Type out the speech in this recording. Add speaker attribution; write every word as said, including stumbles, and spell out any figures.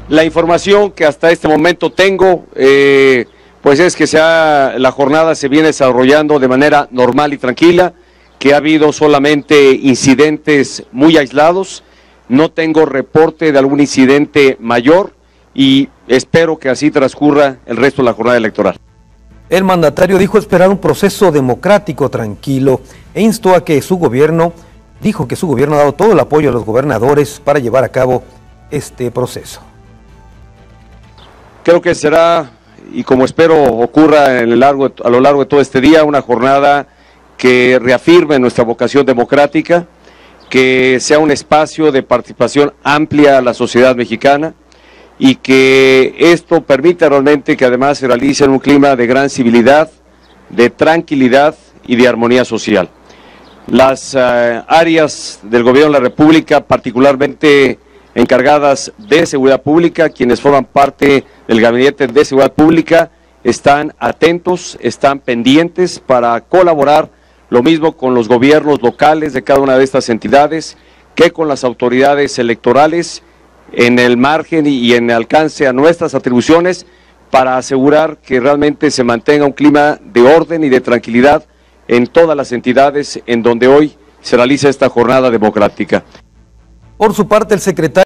Speaker 1: La información que hasta este momento tengo, eh, pues es que sea, la jornada se viene desarrollando de manera normal y tranquila, que ha habido solamente incidentes muy aislados, no tengo reporte de algún incidente mayor y espero que así transcurra el resto de la jornada electoral.
Speaker 2: El mandatario dijo esperar un proceso democrático tranquilo e instó a que su gobierno, dijo que su gobierno ha dado todo el apoyo a los gobernadores para llevar a cabo este proceso.
Speaker 1: Creo que será, y como espero ocurra en el largo, a lo largo de todo este día, una jornada que reafirme nuestra vocación democrática, que sea un espacio de participación amplia a la sociedad mexicana y que esto permita realmente que además se realice en un clima de gran civilidad, de tranquilidad y de armonía social. Las uh, áreas del Gobierno de la República, particularmente encargadas de seguridad pública, quienes forman parte del Gabinete de Seguridad Pública, están atentos, están pendientes para colaborar, lo mismo con los gobiernos locales de cada una de estas entidades, que con las autoridades electorales, en el margen y en el alcance a nuestras atribuciones, para asegurar que realmente se mantenga un clima de orden y de tranquilidad en todas las entidades en donde hoy se realiza esta jornada democrática.
Speaker 2: Por su parte, el secretario